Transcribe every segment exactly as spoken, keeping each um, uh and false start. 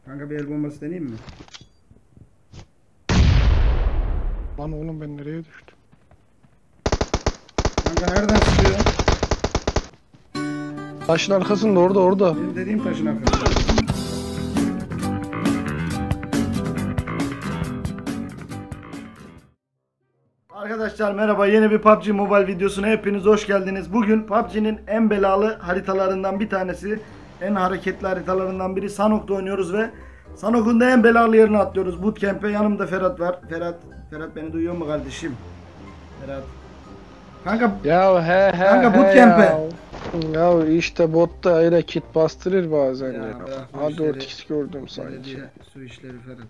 Kanka bir el bombası deneyeyim mi? Lan oğlum ben nereye düştüm? Kanka nereden sıkıyor? Taşın arkasında orada orada. Benim dediğim taşın arkasında. Arkadaşlar merhaba, yeni bir P U B G Mobile videosuna hepiniz hoş geldiniz. Bugün P U B G'nin en belalı haritalarından bir tanesi, en hareketli haritalarından biri Sanhok'ta oynuyoruz ve Sanhok'un da en belalı yerine atlıyoruz. Bootcamp'e. Yanımda Ferhat var. Ferhat, Ferhat beni duyuyor mu kardeşim? Ferhat. Kanka Ya he he Kanka he bootcamp'e. ya. Ya işte botta öyle kit bastırır bazen Ya ya. bırak bu Ha işleri. dört x gördüm sanki. Belediye su işleri Ferhat.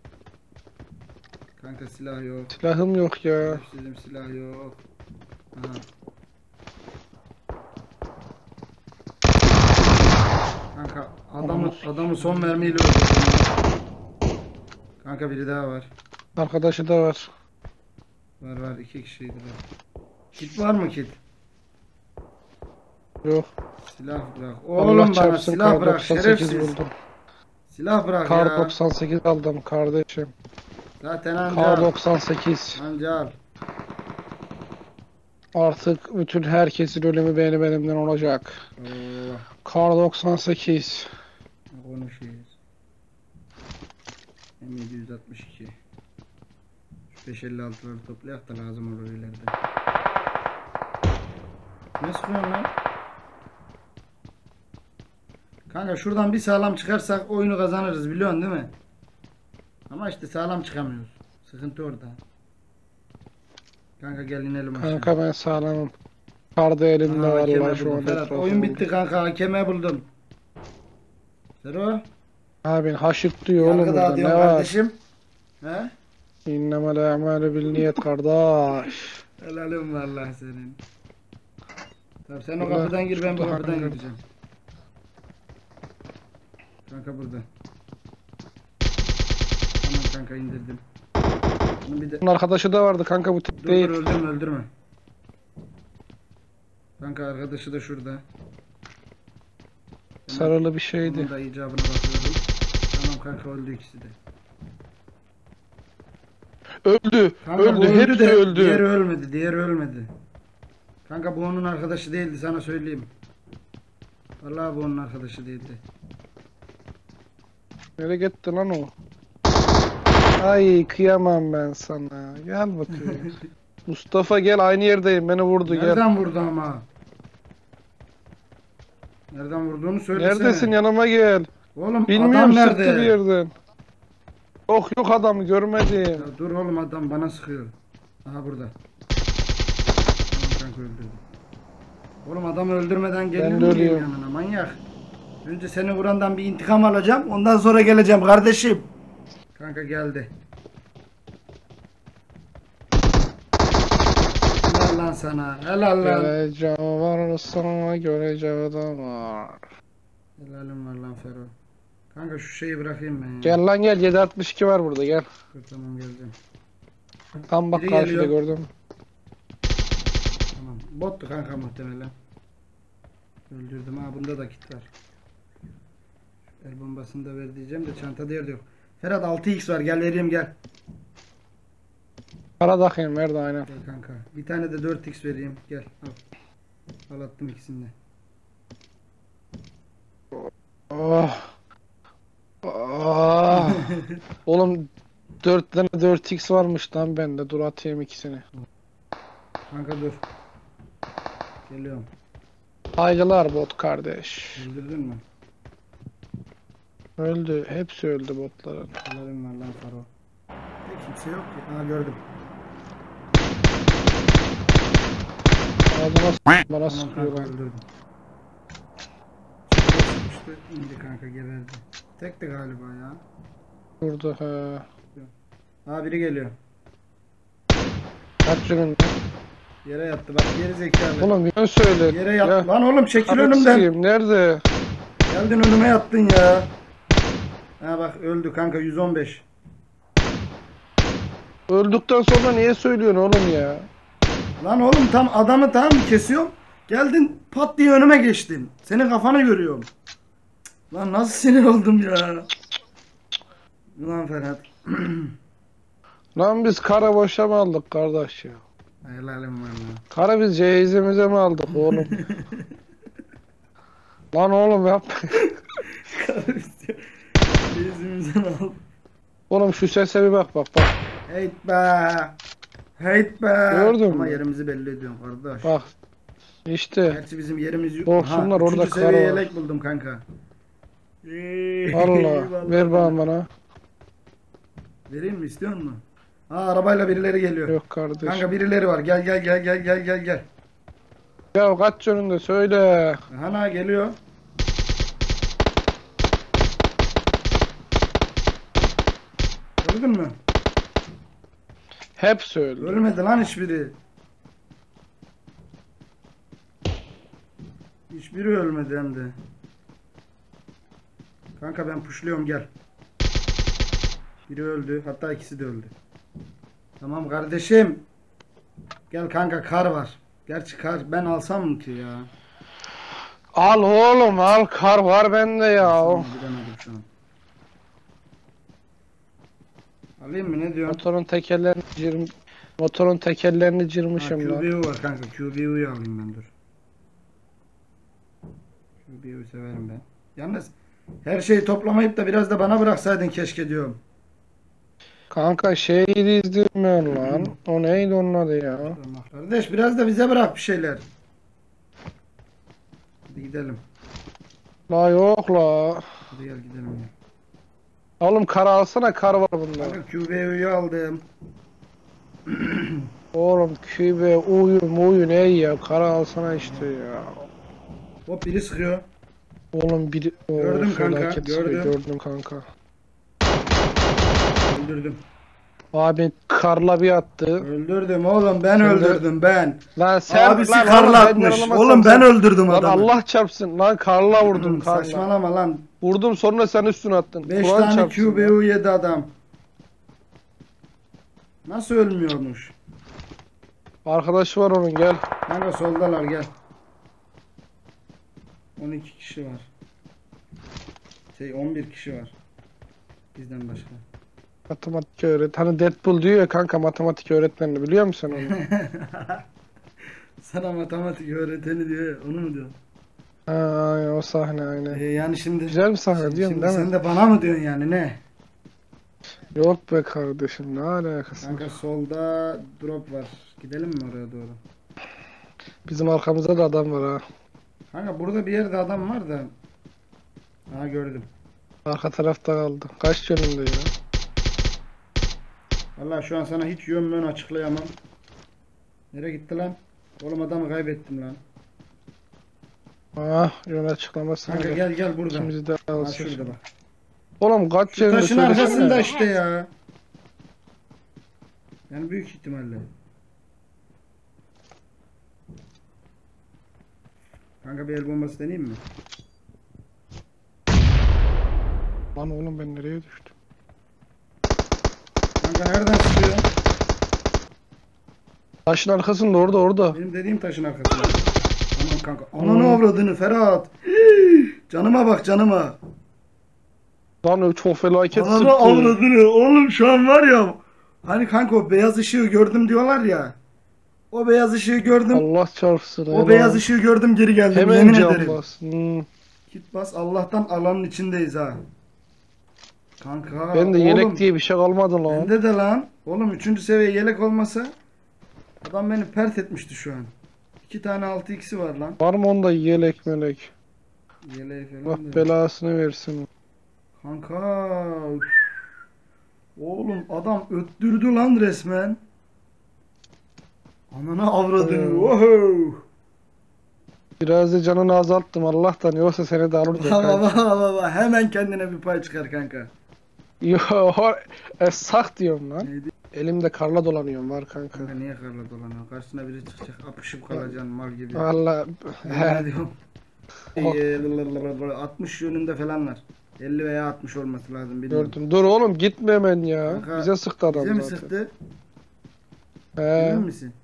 Kanka silah yok. Silahım yok ya. Dedim silah yok. Aha. Kanka adamı adamı son mermiyle öldürdüm. Kanka biri daha var. Arkadaşı da var. Var var, iki kişiydiler. Kit var mı kit? Yok. Silah bırak. Allah Oğlum bana çarpsın, silah kar bırak doksan sekiz şerefsiz. buldum. Silah bırak Kar ya. doksan sekiz aldım kardeşim. Zaten anca Kar al. doksan sekiz. Anca al. Artık bütün herkesin ölümü benim elimden olacak. Oo, Kar doksan sekiz. konuşuyoruz. M yedi yüz altmış iki. Şu beş elli altıları toplayak da lazım olur ileride. Ne sıkıyorsun lan? Kanka şuradan bir sağlam çıkarsak oyunu kazanırız, biliyorsun değil mi? Ama işte sağlam çıkamıyoruz. Sıkıntı orada. Kanka gel inelim aşağı. Kanka ben sağlamım. Karda elimde Aha, hakeme vallahi şu buldum. anda. Ferhat, oyun bitti kanka, hakeme buldum. Sero. Abi haşırt diyor oğlum Yargı burada dağıtıyorum ne var? kardeşim. He? İnnemel a'malu bin niyet kardeş. Helalim vallahi senin. Tamam sen o Allah, kapıdan gir, ben bu çok kapıdan haklı. gideceğim. Kanka burada. Tamam kanka, indirdim. Bunu bir de... Bunun arkadaşı da vardı kanka bu tip Dur değil. dur, öldürme öldürme. Kanka arkadaşı da şurada. Sarılı bir şeydi. Onun da icabına bakıyorum. Tamam kanka, öldü ikisi de. Öldü. Kanka öldü. bu öldü Hepsi de öldü. diğeri ölmedi. Diğeri ölmedi. Kanka bu onun arkadaşı değildi, sana söyleyeyim. Vallahi bu onun arkadaşı değildi. Nereye gitti lan o? Ay kıyamam ben sana. Gel bakayım. Mustafa gel, aynı yerdeyim. Beni vurdu gel. Nereden vurdu ama? Nereden vurduğunu söylesene. Neredesin, yanıma gel. Oğlum Bilmiyorum, adam sıktı nerede? bir yerden. Yok yok adamı görmedim. Ya dur oğlum, adam bana sıkıyor. Aha burada. Tamam kanka, öldürdüm. Oğlum adamı öldürmeden geliyor Ben mu de diyeyim ölüyorum. yanına, manyak. Önce seni vurandan bir intikam alacağım, ondan sonra geleceğim kardeşim. Kanka geldi. Helal lan sana. Helal lan. Geleceğim var sana, göreceğim da var. Helalim var lan Fero. Kanka şu şeyi bırakayım ben ya. Gel lan gel, yedi altmış iki var burada gel. Dur, tamam geleceğim. Tam bak Biri karşıda geliyor. gördüm. Tamam. Bottu kanka muhtemelen. Öldürdüm, ha bunda da kit var. El bombasını da ver diyeceğim de çantada yer yok. Ferhat altı x var, gel vereyim gel. Para takayım, nerede aynen. Gel kanka. Bir tane de dört x vereyim, gel al. Al, attım ikisini de. Oh. Oh. Oğlum dört tane dört x varmış lan bende. Dur atayım ikisini. Kanka dur. Geliyorum. Saygılar bot kardeş. Öldürdün mü? Öldü. Hepsi öldü botların. Helalim var lan Faro. Hiç kimse yok ki. Ha gördüm. Ağzıma s- bana Tamam sıkıyor kanka, lan. öldürdüm. Sıkıştı, indi kanka, geberdi. Tekti galiba ya. Vurdu he. Ha biri geliyor. Kaç yönünde? Yere yattı bak, geri zekalı. Oğlum yön söyle. Yere yat. Ya, Lan oğlum çekil kanka önümden. sikeyim, nerede? Geldin önüme yattın ya. Ha bak öldü kanka, yüz on beş. Öldükten sonra niye söylüyorsun oğlum ya? Lan oğlum tam adamı tam kesiyorum. Geldin pat diye önüme geçtin. Senin kafanı görüyorum. Cık, lan nasıl sinir oldum ya. Ulan Ferhat. Lan biz kara boşa mı aldık kardeş ya? Helalim valla. Kara biz cehizimize mi aldık oğlum? Lan oğlum yapma. Karısı. Yüzümüzden al. Oğlum şu sese bir bak bak bak. Heyt be. Heyt be. Gördün Ama mü? yerimizi belli ediyorsun kardeş. Bak. İşte. Gerçi bizim yerimiz yok. Dostumlar, Aha, orada üçüncü seviye kar var. yelek buldum kanka. Allah ver bana bana. Vereyim mi, istiyor musun? Ha, arabayla birileri geliyor. Yok kardeş. Kanka birileri var. Gel gel gel gel gel gel gel. Ya kaç yönünde söyle. Hana geliyor. Gördün mü? Hep söyle. Ölmedi lan hiçbiri. Hiçbiri ölmedi hem de. Kanka ben pushluyorum, gel. Biri öldü. Hatta ikisi de öldü. Tamam kardeşim. Gel kanka, kar var. Gerçi kar ben alsam mı ki ya? Al oğlum al, kar var bende ya. Alsam mı? Bilemedim şu an. Alayım mı, ne diyorsun? Motorun tekerlerini cırm Motorun tekerlerini Ha, cırmışım lan. Q B U var kanka. Q B U'yu alayım ben, dur. Q B U'yu severim ben. Yalnız her şeyi toplamayıp da biraz da bana bıraksaydın keşke diyorum. Kanka şeyi izlemiyorum lan. O neydi onun adı ya? Tamam. Kardeş biraz da bize bırak bir şeyler. Hadi gidelim. La yok la. Hadi gel gidelim ya. Oğlum kar alsana, kar var bunda. Kanka Q B U'yu aldım. Oğlum kübe uyu muyu ne ya, kar alsana işte ya. Hop, biri sıkıyor. Oğlum bir o, Gördüm kanka, felaket sıkıyor, gördüm. gördüm kanka. Öldürdüm. Abi karla bir attı. Öldürdüm oğlum, ben Sen de- öldürdüm ben. Lan sen Abisi lan karla oğlum, ben atmış. yaralamazsam Oğlum ben sen- öldürdüm Lan adamı. Allah çarpsın lan, karla vurdum Hı, karla. saçmalama lan. Vurdum sonra sen üstüne attın. beş Kur'an tane çarpsın Q B lan. U yedi adam. Nasıl ölmüyormuş? Arkadaşı var onun, gel. Kanka soldalar, gel. on iki kişi var. Şey on bir kişi var. Bizden başka. Matematik öğret. Hani Deadpool diyor ya kanka, matematik öğretmenini biliyor musun onu? Sana matematik öğreteni diyor ya, onu mu diyor? Ha, aynen, o sahne aynen. Ee, yani şimdi Güzel bir sahne şimdi, diyorum şimdi değil sen mi? de bana mı diyorsun yani, ne? Yok be kardeşim, ne alakası var? Kanka solda drop var. Gidelim mi oraya doğru? Bizim arkamızda da adam var ha. Kanka burada bir yerde adam var da. Ha, gördüm. Arka tarafta kaldı. Kaç yönünde ya? Vallahi şu an sana hiç yön mön açıklayamam. Nereye gitti lan? Oğlum adamı kaybettim lan. Ah, yön açıklamasına Kanka gel. gel gel burada. İkimizi de Ha, alsın. şurada bak. Oğlum kaç Şu yönünde taşın söylesene. arkasında işte ya. Yani büyük ihtimalle. Kanka bir el bombası deneyeyim mi? Lan oğlum ben nereye düştüm? Kanka nereden sıkıyor? Taşın arkasında, orada orada. Benim dediğim taşın arkasında. Tamam kanka. Ananı avradını Ferhat. Canıma bak, canıma. Lan o çok felaket Ananı sıktı. avradını. Oğlum şu an var ya. Hani kanka o beyaz ışığı gördüm diyorlar ya. O beyaz ışığı gördüm. Allah çarpsın. O helal. beyaz ışığı gördüm, geri geldim. Hemen Yemin can ederim. bas. Hmm. Git bas, Allah'tan alanın içindeyiz ha. Kanka. Ben de oğlum, yelek diye bir şey kalmadı lan. bende de lan. Oğlum üçüncü seviye yelek olmasa adam beni pert etmişti şu an. İki tane altı x'i var lan. Var mı onda yelek melek? Yeleği falan Allah da. belasını versin. Kanka. üf. Oğlum adam öttürdü lan resmen. Anana avradını. Hmm. Wow. Biraz da canını azalttım Allah'tan, yoksa seni de alırdı. Baba kanka. baba baba, hemen kendine bir pay çıkar kanka. Yo, e, sak diyorum lan. Neydi? Elimde karla dolanıyorum var kanka. Kanka niye karla dolanıyor? Karşısına biri çıkacak, apışıp kalacaksın mal gibi. Valla Ne diyorum? Oh. Ee, altmış yönünde falanlar. elli veya altmış olması lazım, bilmiyorum. gördüm. Dur oğlum gitme hemen ya. Kanka, Bize sıktı adam Bize mi zaten. sıktı? He, Emin misin?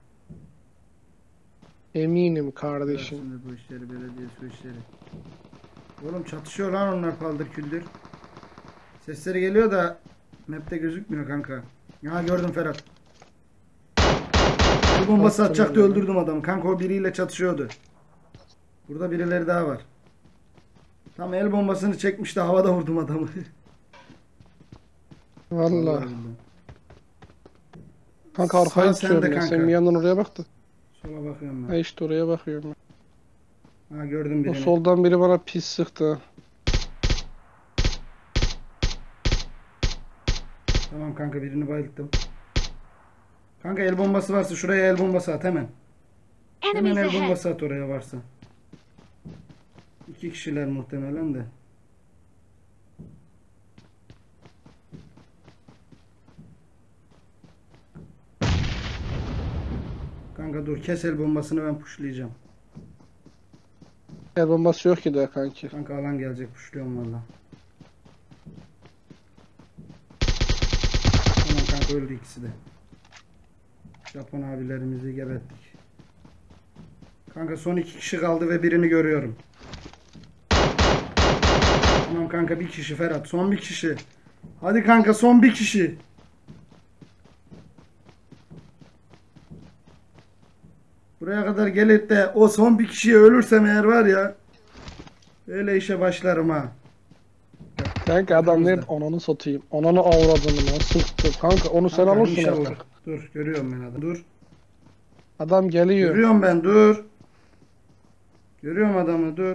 eminim Bırak kardeşim. şimdi bu işleri, belediye su işleri. Oğlum çatışıyor lan onlar, paldır küldür. Sesleri geliyor da Map'te gözükmüyor kanka. Ya gördüm Ferhat. Bir bombası atacaktı, öldürdüm adamı. Kanka o biriyle çatışıyordu. Burada birileri daha var. Tam el bombasını çekmişti, havada vurdum adamı. Vallahi. Kanka Sağ arkaya sende tutuyorum ya. kanka. Sen bir yandan oraya bak da. Sola bakıyorum Ha ben. işte oraya bakıyorum. Ha gördüm O birini. soldan biri bana pis sıktı. Tamam kanka, birini bayılttım. Kanka el bombası varsa şuraya el bombası at hemen. Hemen Enemies el ahead. bombası at oraya varsa. İki kişiler muhtemelen de. Kanka dur, kes el bombasını, ben pushlayacağım. El bombası yok ki daha kanki. Kanka alan gelecek, pushluyorum valla. Tamam kanka, öldü ikisi de. Japon abilerimizi gebettik. Kanka son iki kişi kaldı ve birini görüyorum. Tamam kanka, bir kişi Ferhat, son bir kişi. Hadi kanka, son bir kişi. Buraya kadar gelip de o son bir kişiye ölürsem eğer var ya, öyle işe başlarım ha. Kanka adam nerede? Ananı satayım. Ananı avradını lan sıktı. Kanka onu sen Kanka, alırsın inşallah. artık. Dur, görüyorum ben adamı. Dur. Adam geliyor. Görüyorum ben, dur. Görüyorum adamı, dur.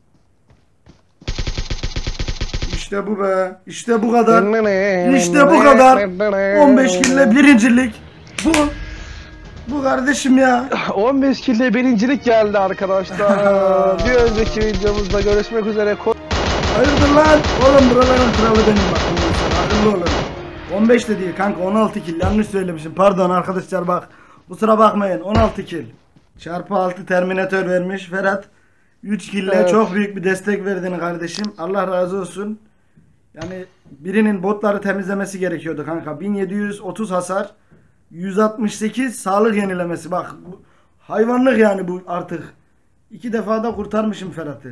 İşte bu be. İşte bu kadar. İşte bu kadar. on beş kille birincilik. Bu. Bu kardeşim ya. on beş kilde birincilik geldi arkadaşlar. Bir önceki videomuzda görüşmek üzere. Ko- Hayırdır lan? Oğlum buraların kralı benim bak. Bundan sonra akıllı olun. on beş de değil kanka, on altı kill. Yanlış söylemişim. Pardon arkadaşlar bak. Kusura bakmayın. on altı kill. Çarpı altı Terminator vermiş. Ferhat üç kille Evet. çok büyük bir destek verdin kardeşim. Allah razı olsun. Yani birinin botları temizlemesi gerekiyordu kanka. bin yedi yüz otuz hasar. yüz altmış sekiz sağlık yenilemesi. Bak bu hayvanlık yani bu artık. İki defa da kurtarmışım Ferhat'ı.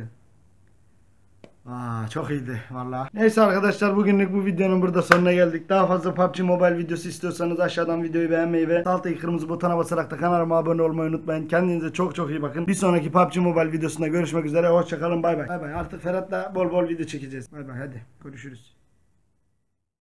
Aa, çok iyiydi vallahi. Neyse arkadaşlar, bugünlük bu videonun burada sonuna geldik. Daha fazla P U B G Mobile videosu istiyorsanız aşağıdan videoyu beğenmeyi ve alttaki kırmızı butona basarak da kanalıma abone olmayı unutmayın. Kendinize çok çok iyi bakın. Bir sonraki P U B G Mobile videosunda görüşmek üzere. Hoşçakalın, bay bay. Bay bay. Artık Ferhat'la bol bol video çekeceğiz. Bay bay, hadi görüşürüz.